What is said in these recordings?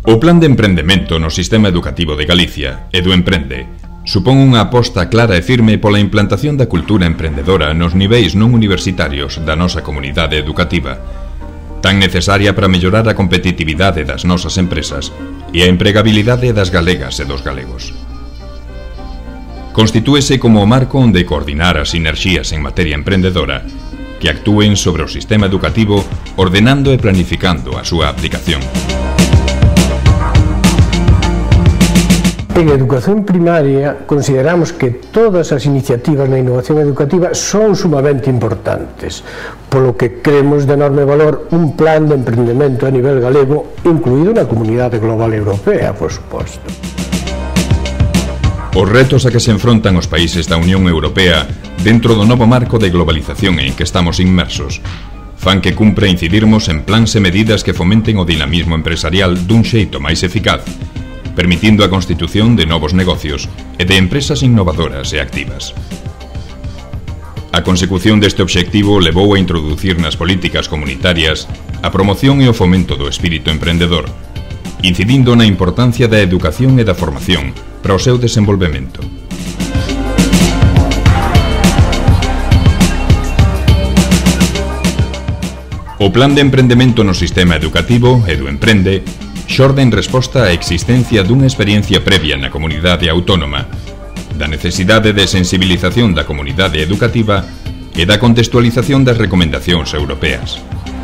O Plan de Emprendemento no Sistema Educativo de Galicia, EduEmprende, supón unha aposta clara e firme pola implantación da cultura emprendedora nos niveis non universitarios da nosa comunidade educativa, tan necesaria para mellorar a competitividade das nosas empresas e a empregabilidade das galegas e dos galegos. Constitúese como o marco onde coordinar as sinerxías en materia emprendedora que actúen sobre o sistema educativo ordenando e planificando a súa aplicación. En educación primaria consideramos que todas as iniciativas na innovación educativa son sumamente importantes, polo que creemos de enorme valor un plan de emprendemento a nivel galego, incluído na comunidade global europea, por suposto. Os retos a que se enfrontan os países da Unión Europea dentro do novo marco de globalización en que estamos inmersos fan que cumpra incidirmos en plans e medidas que fomenten o dinamismo empresarial dun xeito máis eficaz, permitindo a constitución de novos negocios e de empresas innovadoras e activas. A consecución deste obxectivo levou a introducir nas políticas comunitarias a promoción e o fomento do espírito emprendedor, incidindo na importancia da educación e da formación para o seu desenvolvemento. O Plan de Emprendemento no Sistema Educativo, EduEmprende, xorde en resposta á existencia dunha experiencia previa na comunidade autónoma, da necesidade de sensibilización da comunidade educativa e da contextualización das recomendacións europeas.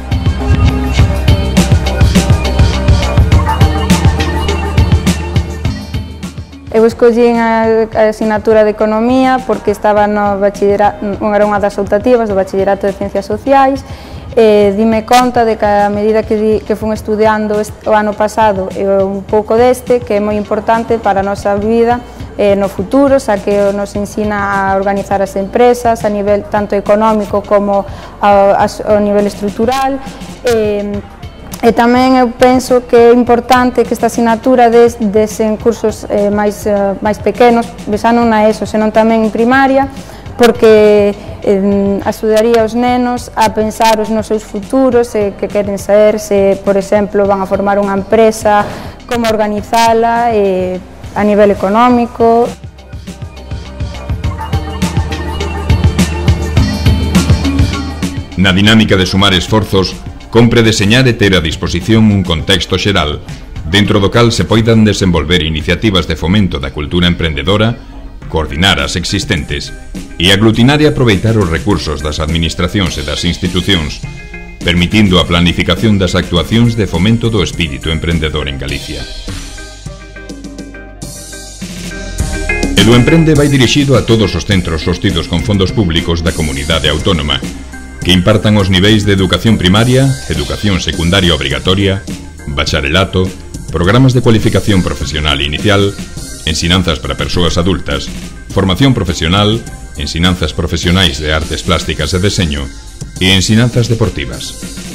Eu escollín a asignatura de Economía porque estaba no bachillerato, era unha das optativas do Bachillerato de Ciencias Sociais. Dime conta de que a medida que fun estudiando o ano pasado e un pouco deste, que é moi importante para a nosa vida no futuro, xa que nos ensina a organizar as empresas a nivel tanto económico como a nivel estrutural. E tamén eu penso que é importante que esta asignatura desen cursos máis pequenos, xa non na ESO, senón tamén en primaria, porque axudaría os nenos a pensar os nosos futuros, que queren ser, se, por exemplo, van a formar unha empresa, como organizala a nivel económico. Na dinámica de sumar esforzos, compre deseñar e ter a disposición un contexto xeral, dentro do cal se poidan desenvolver iniciativas de fomento da cultura emprendedora, coordinar as existentes e aglutinar e aproveitar os recursos das administracións e das institucións, permitindo a planificación das actuacións de fomento do espírito emprendedor en Galicia. EduEmprende vai dirixido a todos os centros sostidos con fondos públicos da comunidade autónoma, que impartan os niveis de educación primaria, educación secundaria obrigatoria, bacharelato, programas de cualificación profesional inicial, ensinanzas para persoas adultas, formación profesional, ensinanzas profesionais de artes plásticas e deseño e ensinanzas deportivas.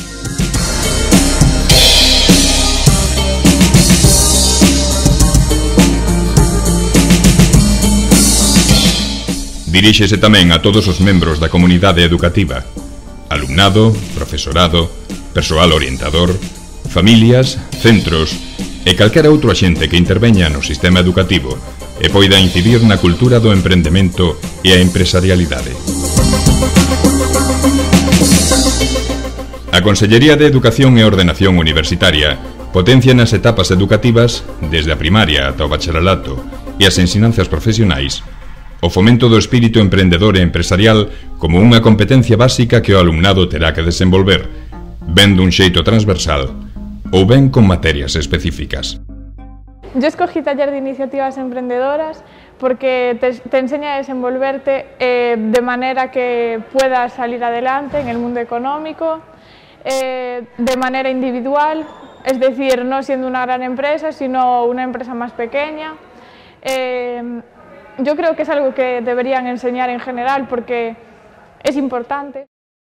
Diríxese tamén a todos os membros da comunidade educativa, alumnado, profesorado, persoal orientador, familias, centros e calquera outro axente que interveña no sistema educativo e poida incidir na cultura do emprendemento e a empresarialidade. A Consellería de Educación e Ordenación Universitaria potencia nas etapas educativas, desde a primaria ata o bacharelato e as ensinanzas profesionais, o fomento do espírito emprendedor e empresarial como unha competencia básica que o alumnado terá que desenvolver, ben dun xeito transversal ou ben con materias específicas. Yo escogí taller de iniciativas emprendedoras porque te enseña a desenvolverte de manera que puedas salir adelante en el mundo económico, de manera individual, es decir, no siendo una gran empresa, sino una empresa más pequeña. Yo creo que es algo que deberían enseñar en general porque es importante.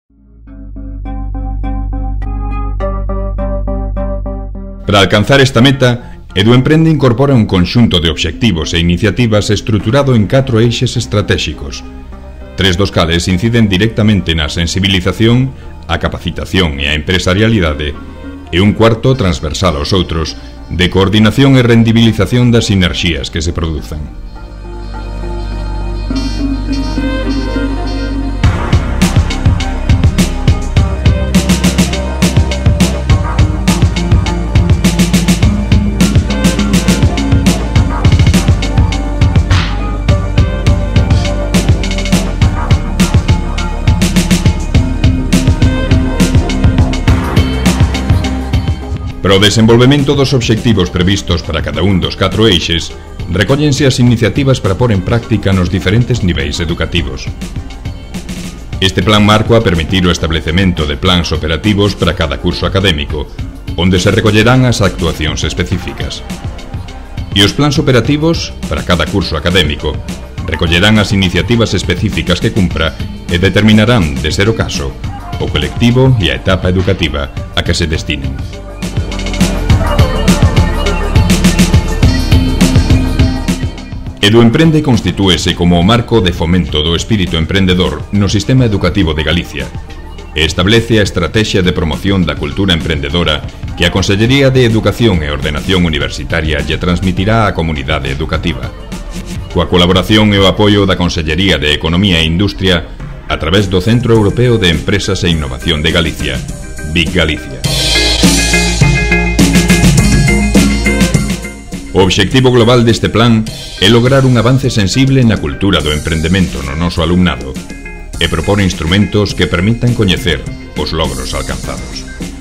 Para alcanzar esta meta, EduEmprende incorpora un conxunto de obxectivos e iniciativas estruturado en 4 eixes estratégicos, 3 dos cales inciden directamente na sensibilización, a capacitación e a empresarialidade, e un cuarto transversal aos outros, de coordinación e rendibilización das sinerxías que se produzan. Para o desenvolvemento dos obxectivos previstos para cada un dos 4 eixes, recóllense as iniciativas para pôr en práctica nos diferentes niveis educativos. Este plan marco a permitir o establecemento de plans operativos para cada curso académico, onde se recollerán as actuacións específicas. E os plans operativos, para cada curso académico, recollerán as iniciativas específicas que cumpra e determinarán, de ser o caso, o colectivo e a etapa educativa a que se destinen. Eduemprende constitúese como o marco de fomento do espírito emprendedor no sistema educativo de Galicia e establece a estrategia de promoción da cultura emprendedora que a Consellería de Educación e Ordenación Universitaria lle transmitirá á comunidade educativa. Coa colaboración e o apoio da Consellería de Economía e Industria a través do Centro Europeo de Empresas e Innovación de Galicia, BIC Galicia. O obxectivo global deste plan é lograr un avance sensible na cultura do emprendemento no noso alumnado e propor instrumentos que permitan coñecer os logros alcanzados.